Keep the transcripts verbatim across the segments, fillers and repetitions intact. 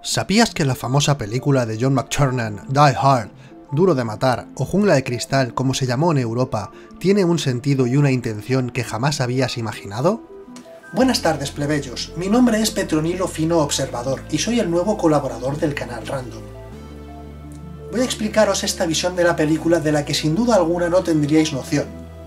¿Sabías que la famosa película de John McTiernan, Die Hard, Duro de Matar o Jungla de Cristal, como se llamó en Europa, tiene un sentido y una intención que jamás habías imaginado? Buenas tardes, plebeyos. Mi nombre es Petronilo Fino Observador y soy el nuevo colaborador del canal Random. Voy a explicaros esta visión de la película de la que sin duda alguna no tendríais noción.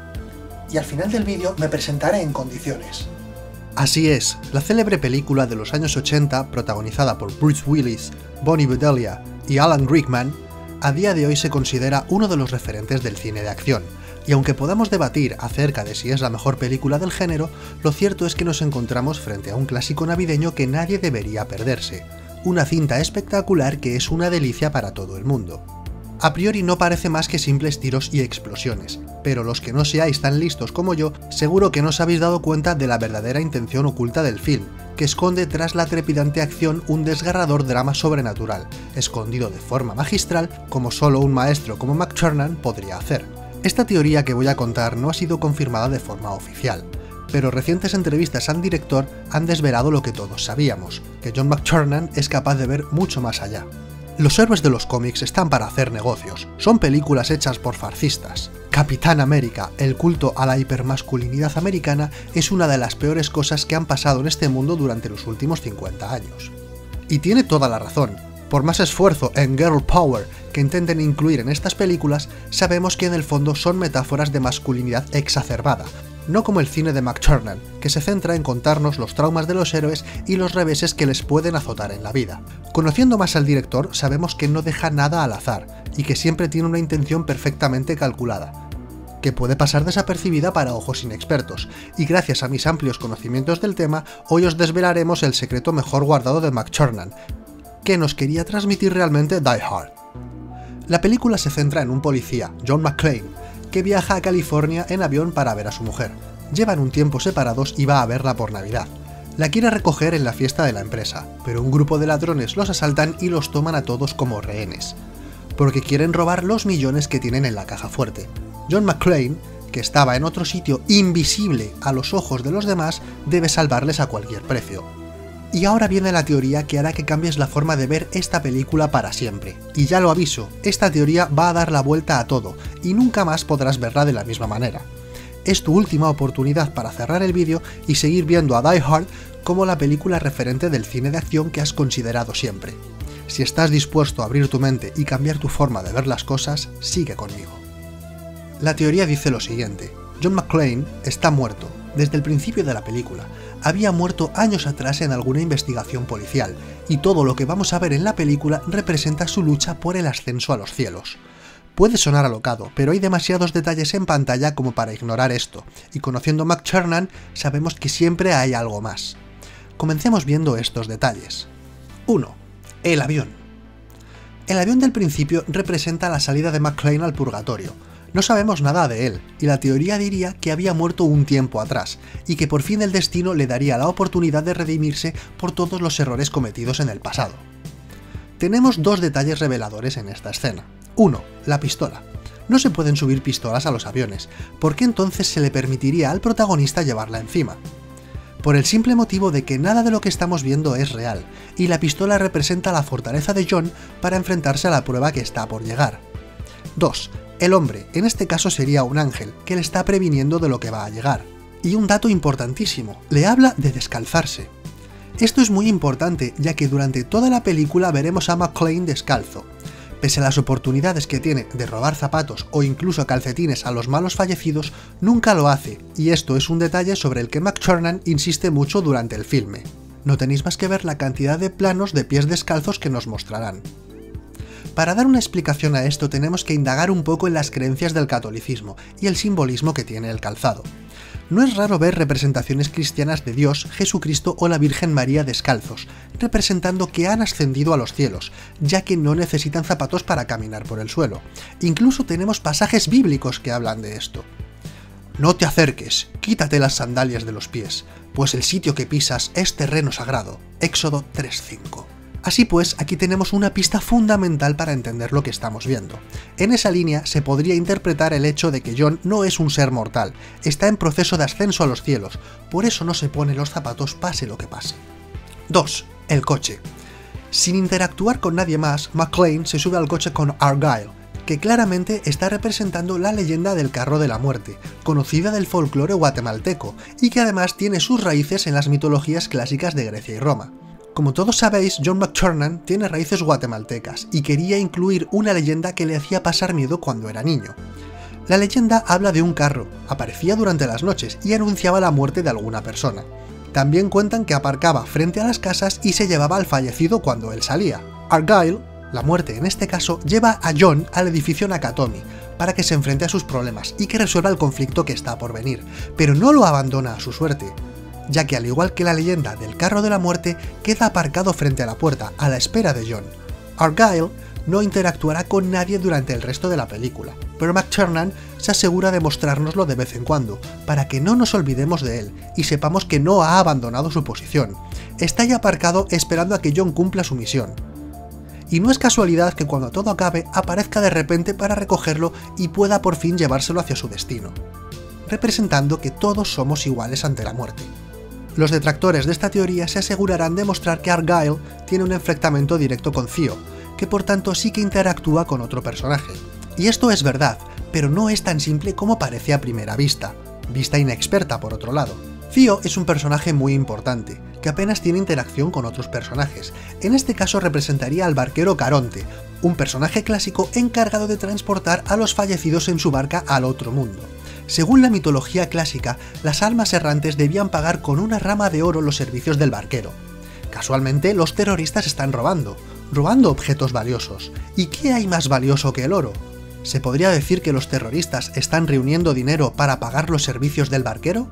Y al final del vídeo me presentaré en condiciones. Así es, la célebre película de los años ochenta, protagonizada por Bruce Willis, Bonnie Bedelia y Alan Rickman, a día de hoy se considera uno de los referentes del cine de acción, y aunque podamos debatir acerca de si es la mejor película del género, lo cierto es que nos encontramos frente a un clásico navideño que nadie debería perderse, una cinta espectacular que es una delicia para todo el mundo. A priori no parece más que simples tiros y explosiones, pero los que no seáis tan listos como yo, seguro que no os habéis dado cuenta de la verdadera intención oculta del film, que esconde tras la trepidante acción un desgarrador drama sobrenatural, escondido de forma magistral como solo un maestro como McTiernan podría hacer. Esta teoría que voy a contar no ha sido confirmada de forma oficial, pero recientes entrevistas al director han desvelado lo que todos sabíamos, que John McTiernan es capaz de ver mucho más allá. Los héroes de los cómics están para hacer negocios, son películas hechas por fascistas. Capitán América, el culto a la hipermasculinidad americana, es una de las peores cosas que han pasado en este mundo durante los últimos cincuenta años. Y tiene toda la razón. Por más esfuerzo en Girl Power que intenten incluir en estas películas, sabemos que en el fondo son metáforas de masculinidad exacerbada, no como el cine de McTiernan, que se centra en contarnos los traumas de los héroes y los reveses que les pueden azotar en la vida. Conociendo más al director, sabemos que no deja nada al azar, y que siempre tiene una intención perfectamente calculada, que puede pasar desapercibida para ojos inexpertos, y gracias a mis amplios conocimientos del tema, hoy os desvelaremos el secreto mejor guardado de McTiernan, que nos quería transmitir realmente Die Hard. La película se centra en un policía, John McClane, que viaja a California en avión para ver a su mujer. Llevan un tiempo separados y va a verla por Navidad. La quiere recoger en la fiesta de la empresa, pero un grupo de ladrones los asaltan y los toman a todos como rehenes, porque quieren robar los millones que tienen en la caja fuerte. John McClane, que estaba en otro sitio invisible a los ojos de los demás, debe salvarles a cualquier precio. Y ahora viene la teoría que hará que cambies la forma de ver esta película para siempre. Y ya lo aviso, esta teoría va a dar la vuelta a todo, y nunca más podrás verla de la misma manera. Es tu última oportunidad para cerrar el vídeo y seguir viendo a Die Hard como la película referente del cine de acción que has considerado siempre. Si estás dispuesto a abrir tu mente y cambiar tu forma de ver las cosas, sigue conmigo. La teoría dice lo siguiente: John McClane está muerto. Desde el principio de la película, había muerto años atrás en alguna investigación policial, y todo lo que vamos a ver en la película representa su lucha por el ascenso a los cielos. Puede sonar alocado, pero hay demasiados detalles en pantalla como para ignorar esto, y conociendo a McTiernan sabemos que siempre hay algo más. Comencemos viendo estos detalles. uno. El avión. El avión del principio representa la salida de McClane al purgatorio. No sabemos nada de él, y la teoría diría que había muerto un tiempo atrás, y que por fin el destino le daría la oportunidad de redimirse por todos los errores cometidos en el pasado. Tenemos dos detalles reveladores en esta escena. uno. La pistola. No se pueden subir pistolas a los aviones, ¿por qué entonces se le permitiría al protagonista llevarla encima? Por el simple motivo de que nada de lo que estamos viendo es real, y la pistola representa la fortaleza de John para enfrentarse a la prueba que está por llegar. dos. El hombre, en este caso sería un ángel, que le está previniendo de lo que va a llegar. Y un dato importantísimo, le habla de descalzarse. Esto es muy importante, ya que durante toda la película veremos a McClane descalzo. Pese a las oportunidades que tiene de robar zapatos o incluso calcetines a los malos fallecidos, nunca lo hace, y esto es un detalle sobre el que McTiernan insiste mucho durante el filme. No tenéis más que ver la cantidad de planos de pies descalzos que nos mostrarán. Para dar una explicación a esto tenemos que indagar un poco en las creencias del catolicismo y el simbolismo que tiene el calzado. No es raro ver representaciones cristianas de Dios, Jesucristo o la Virgen María descalzos, representando que han ascendido a los cielos, ya que no necesitan zapatos para caminar por el suelo. Incluso tenemos pasajes bíblicos que hablan de esto. No te acerques, quítate las sandalias de los pies, pues el sitio que pisas es terreno sagrado. Éxodo tres cinco. Así pues, aquí tenemos una pista fundamental para entender lo que estamos viendo. En esa línea se podría interpretar el hecho de que John no es un ser mortal, está en proceso de ascenso a los cielos, por eso no se pone los zapatos pase lo que pase. dos. El coche. Sin interactuar con nadie más, McClane se sube al coche con Argyle, que claramente está representando la leyenda del carro de la muerte, conocida del folclore guatemalteco, y que además tiene sus raíces en las mitologías clásicas de Grecia y Roma. Como todos sabéis, John McTiernan tiene raíces guatemaltecas, y quería incluir una leyenda que le hacía pasar miedo cuando era niño. La leyenda habla de un carro, aparecía durante las noches y anunciaba la muerte de alguna persona. También cuentan que aparcaba frente a las casas y se llevaba al fallecido cuando él salía. Argyle, la muerte en este caso, lleva a John al edificio Nakatomi para que se enfrente a sus problemas y que resuelva el conflicto que está por venir, pero no lo abandona a su suerte, ya que al igual que la leyenda del carro de la muerte, queda aparcado frente a la puerta a la espera de John. Argyle no interactuará con nadie durante el resto de la película, pero McTiernan se asegura de mostrárnoslo de vez en cuando, para que no nos olvidemos de él y sepamos que no ha abandonado su posición. Está ya aparcado esperando a que John cumpla su misión. Y no es casualidad que cuando todo acabe aparezca de repente para recogerlo y pueda por fin llevárselo hacia su destino, representando que todos somos iguales ante la muerte. Los detractores de esta teoría se asegurarán de mostrar que Argyle tiene un enfrentamiento directo con Theo, que por tanto sí que interactúa con otro personaje. Y esto es verdad, pero no es tan simple como parece a primera vista, vista inexperta por otro lado. Theo es un personaje muy importante, que apenas tiene interacción con otros personajes. En este caso representaría al barquero Caronte, un personaje clásico encargado de transportar a los fallecidos en su barca al otro mundo. Según la mitología clásica, las almas errantes debían pagar con una rama de oro los servicios del barquero. Casualmente, los terroristas están robando, robando objetos valiosos. ¿Y qué hay más valioso que el oro? ¿Se podría decir que los terroristas están reuniendo dinero para pagar los servicios del barquero?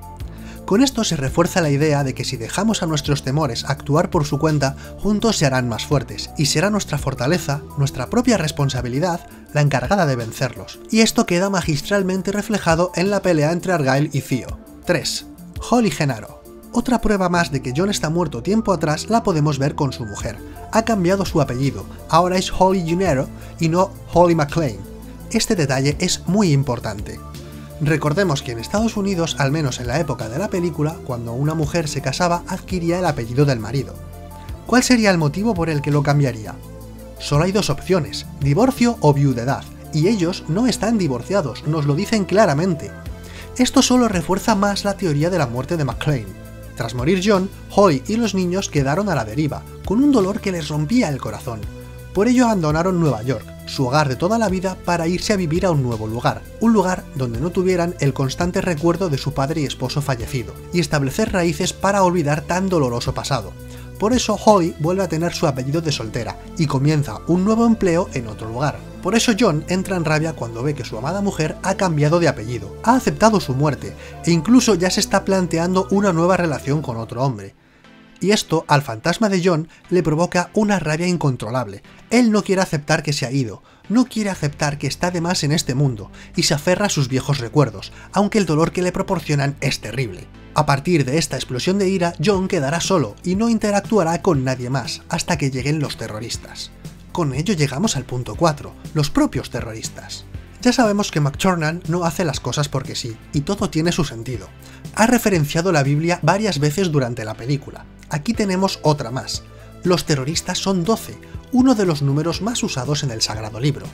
Con esto se refuerza la idea de que si dejamos a nuestros temores actuar por su cuenta, juntos se harán más fuertes, y será nuestra fortaleza, nuestra propia responsabilidad, la encargada de vencerlos. Y esto queda magistralmente reflejado en la pelea entre Argyle y Theo. tres. Holly Gennaro. Otra prueba más de que John está muerto tiempo atrás la podemos ver con su mujer. Ha cambiado su apellido, ahora es Holly Gennaro y no Holly McClane. Este detalle es muy importante. Recordemos que en Estados Unidos, al menos en la época de la película, cuando una mujer se casaba adquiría el apellido del marido. ¿Cuál sería el motivo por el que lo cambiaría? Solo hay dos opciones, divorcio o viudedad, y ellos no están divorciados, nos lo dicen claramente. Esto solo refuerza más la teoría de la muerte de McClane. Tras morir John, Holly y los niños quedaron a la deriva, con un dolor que les rompía el corazón. Por ello abandonaron Nueva York, su hogar de toda la vida, para irse a vivir a un nuevo lugar, un lugar donde no tuvieran el constante recuerdo de su padre y esposo fallecido, y establecer raíces para olvidar tan doloroso pasado. Por eso Holly vuelve a tener su apellido de soltera, y comienza un nuevo empleo en otro lugar. Por eso John entra en rabia cuando ve que su amada mujer ha cambiado de apellido, ha aceptado su muerte, e incluso ya se está planteando una nueva relación con otro hombre. Y esto al fantasma de John le provoca una rabia incontrolable. Él no quiere aceptar que se ha ido, no quiere aceptar que está de más en este mundo, y se aferra a sus viejos recuerdos, aunque el dolor que le proporcionan es terrible. A partir de esta explosión de ira, John quedará solo y no interactuará con nadie más, hasta que lleguen los terroristas. Con ello llegamos al punto cuatro, los propios terroristas. Ya sabemos que McTiernan no hace las cosas porque sí, y todo tiene su sentido. Ha referenciado la Biblia varias veces durante la película. Aquí tenemos otra más. Los terroristas son doce, uno de los números más usados en el Sagrado Libro.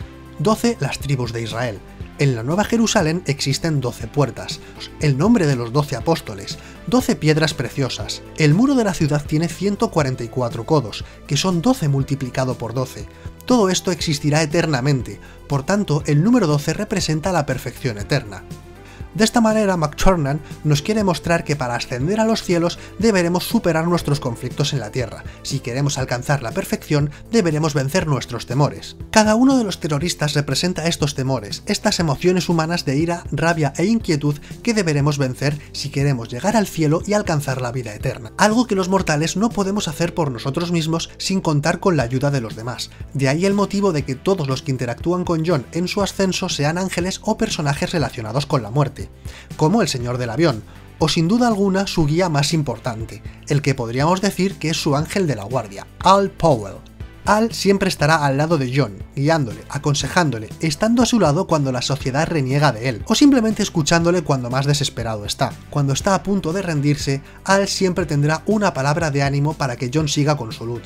doce las tribus de Israel. En la Nueva Jerusalén existen doce puertas, el nombre de los doce apóstoles, doce piedras preciosas. El muro de la ciudad tiene ciento cuarenta y cuatro codos, que son doce multiplicado por doce. Todo esto existirá eternamente, por tanto el número doce representa la perfección eterna. De esta manera, McTiernan nos quiere mostrar que para ascender a los cielos deberemos superar nuestros conflictos en la tierra. Si queremos alcanzar la perfección, deberemos vencer nuestros temores. Cada uno de los terroristas representa estos temores, estas emociones humanas de ira, rabia e inquietud que deberemos vencer si queremos llegar al cielo y alcanzar la vida eterna. Algo que los mortales no podemos hacer por nosotros mismos sin contar con la ayuda de los demás. De ahí el motivo de que todos los que interactúan con John en su ascenso sean ángeles o personajes relacionados con la muerte, como el señor del avión, o sin duda alguna su guía más importante, el que podríamos decir que es su ángel de la guardia, Al Powell. Al siempre estará al lado de John, guiándole, aconsejándole, estando a su lado cuando la sociedad reniega de él, o simplemente escuchándole cuando más desesperado está. Cuando está a punto de rendirse, Al siempre tendrá una palabra de ánimo para que John siga con su lucha.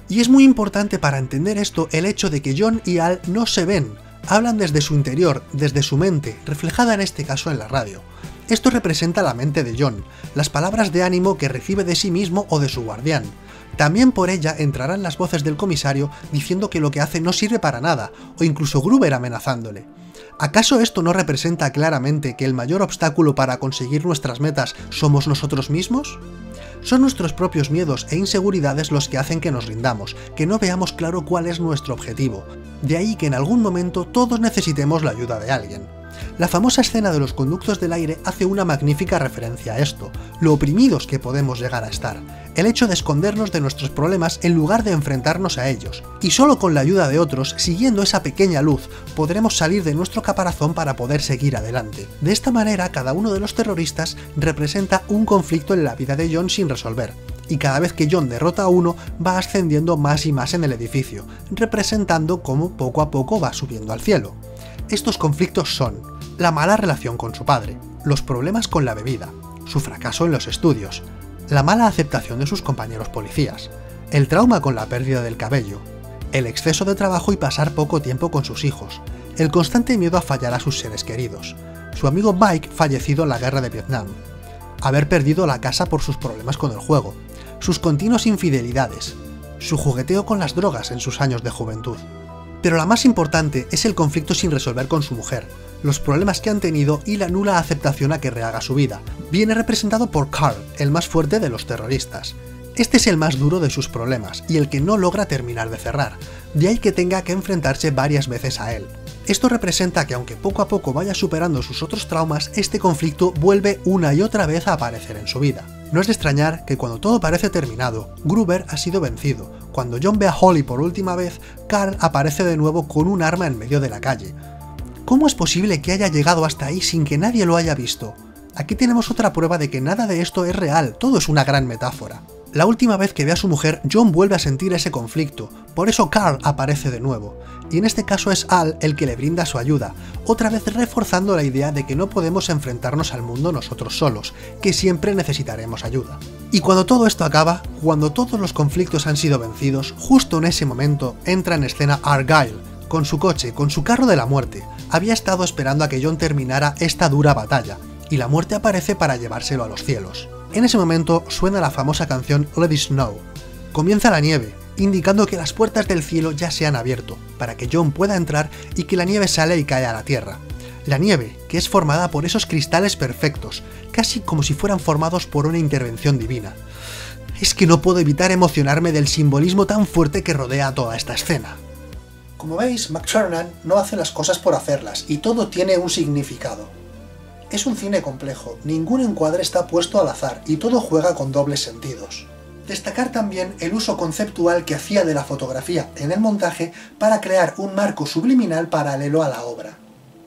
Y es muy importante para entender esto el hecho de que John y Al no se ven, hablan desde su interior, desde su mente, reflejada en este caso en la radio. Esto representa la mente de John, las palabras de ánimo que recibe de sí mismo o de su guardián. También por ella entrarán las voces del comisario diciendo que lo que hace no sirve para nada, o incluso Gruber amenazándole. ¿Acaso esto no representa claramente que el mayor obstáculo para conseguir nuestras metas somos nosotros mismos? Son nuestros propios miedos e inseguridades los que hacen que nos rindamos, que no veamos claro cuál es nuestro objetivo. De ahí que en algún momento todos necesitemos la ayuda de alguien. La famosa escena de los conductos del aire hace una magnífica referencia a esto, lo oprimidos que podemos llegar a estar, el hecho de escondernos de nuestros problemas en lugar de enfrentarnos a ellos, y solo con la ayuda de otros, siguiendo esa pequeña luz, podremos salir de nuestro caparazón para poder seguir adelante. De esta manera, cada uno de los terroristas representa un conflicto en la vida de John sin resolver, y cada vez que John derrota a uno, va ascendiendo más y más en el edificio, representando cómo poco a poco va subiendo al cielo. Estos conflictos son la mala relación con su padre, los problemas con la bebida, su fracaso en los estudios, la mala aceptación de sus compañeros policías, el trauma con la pérdida del cabello, el exceso de trabajo y pasar poco tiempo con sus hijos, el constante miedo a fallar a sus seres queridos, su amigo Mike fallecido en la guerra de Vietnam, haber perdido la casa por sus problemas con el juego, sus continuas infidelidades, su jugueteo con las drogas en sus años de juventud. Pero la más importante es el conflicto sin resolver con su mujer, los problemas que han tenido y la nula aceptación a que rehaga su vida. Viene representado por Carl, el más fuerte de los terroristas. Este es el más duro de sus problemas y el que no logra terminar de cerrar, de ahí que tenga que enfrentarse varias veces a él. Esto representa que aunque poco a poco vaya superando sus otros traumas, este conflicto vuelve una y otra vez a aparecer en su vida. No es de extrañar que cuando todo parece terminado, Gruber ha sido vencido. Cuando John ve a Holly por última vez, Carl aparece de nuevo con un arma en medio de la calle. ¿Cómo es posible que haya llegado hasta ahí sin que nadie lo haya visto? Aquí tenemos otra prueba de que nada de esto es real, todo es una gran metáfora. La última vez que ve a su mujer, John vuelve a sentir ese conflicto, por eso Carl aparece de nuevo, y en este caso es Al el que le brinda su ayuda, otra vez reforzando la idea de que no podemos enfrentarnos al mundo nosotros solos, que siempre necesitaremos ayuda. Y cuando todo esto acaba, cuando todos los conflictos han sido vencidos, justo en ese momento entra en escena Argyle, con su coche, con su carro de la muerte. Había estado esperando a que John terminara esta dura batalla, y la muerte aparece para llevárselo a los cielos. En ese momento suena la famosa canción Let It Snow. Comienza la nieve, indicando que las puertas del cielo ya se han abierto, para que John pueda entrar y que la nieve sale y cae a la tierra. La nieve, que es formada por esos cristales perfectos, casi como si fueran formados por una intervención divina. Es que no puedo evitar emocionarme del simbolismo tan fuerte que rodea toda esta escena. Como veis, McTiernan no hace las cosas por hacerlas, y todo tiene un significado. Es un cine complejo, ningún encuadre está puesto al azar, y todo juega con dobles sentidos. Destacar también el uso conceptual que hacía de la fotografía en el montaje para crear un marco subliminal paralelo a la obra.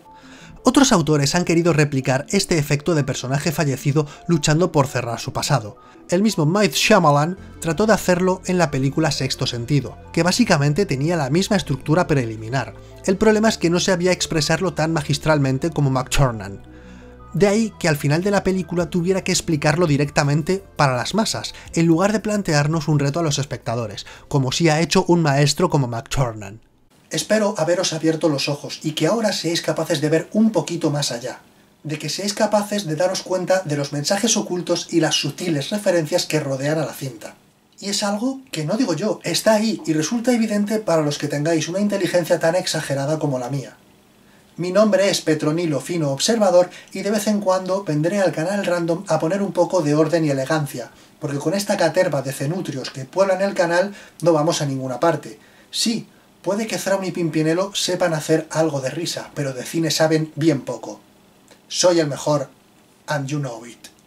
Otros autores han querido replicar este efecto de personaje fallecido luchando por cerrar su pasado. El mismo M. Night Shyamalan trató de hacerlo en la película Sexto Sentido, que básicamente tenía la misma estructura preliminar. El problema es que no sabía expresarlo tan magistralmente como McTiernan. De ahí que al final de la película tuviera que explicarlo directamente para las masas, en lugar de plantearnos un reto a los espectadores, como si ha hecho un maestro como McTiernan. Espero haberos abierto los ojos y que ahora seáis capaces de ver un poquito más allá, de que seáis capaces de daros cuenta de los mensajes ocultos y las sutiles referencias que rodean a la cinta. Y es algo que no digo yo, está ahí y resulta evidente para los que tengáis una inteligencia tan exagerada como la mía. Mi nombre es Petronilo Fino Observador y de vez en cuando vendré al canal Random a poner un poco de orden y elegancia, porque con esta caterva de cenutrios que pueblan el canal no vamos a ninguna parte. Sí, puede que Thrawn y Pimpinelo sepan hacer algo de risa, pero de cine saben bien poco. Soy el mejor, and you know it.